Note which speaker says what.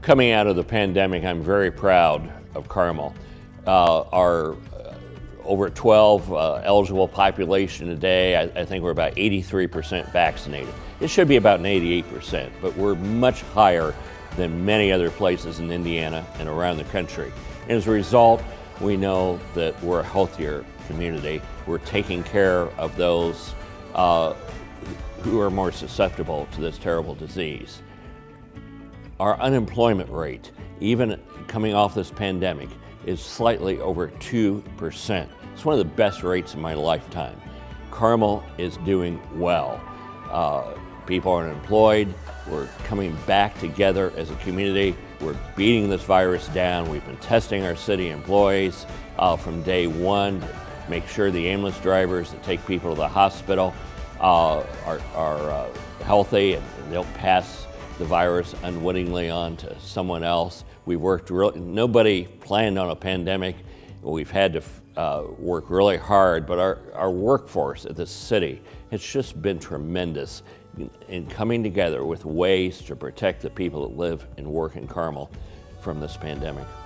Speaker 1: Coming out of the pandemic, I'm very proud of Carmel. Our over 12 eligible population today, I think we're about 83% vaccinated. It should be about an 88%, but we're much higher than many other places in Indiana and around the country. And as a result, we know that we're a healthier community. We're taking care of those who are more susceptible to this terrible disease. Our unemployment rate, even coming off this pandemic, is slightly over 2%. It's one of the best rates in my lifetime. Carmel is doing well. People are employed. We're coming back together as a community. We're beating this virus down. We've been testing our city employees from day one to make sure the ambulance drivers that take people to the hospital are healthy and they'll pass the virus unwittingly on to someone else. We've worked nobody planned on a pandemic. We've had to work really hard, but our workforce at this city has just been tremendous in coming together with ways to protect the people that live and work in Carmel from this pandemic.